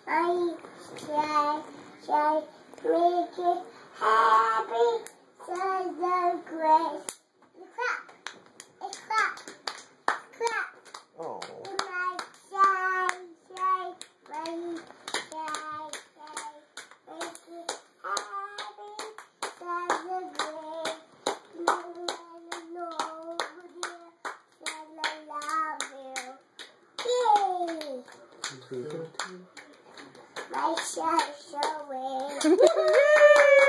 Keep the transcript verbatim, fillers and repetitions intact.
I try, try, make it happy. So the grace. Clap. It's clap. Clap. Oh. My try, try, my try, try, make it happy. So the grace. Yay! My shirt showing.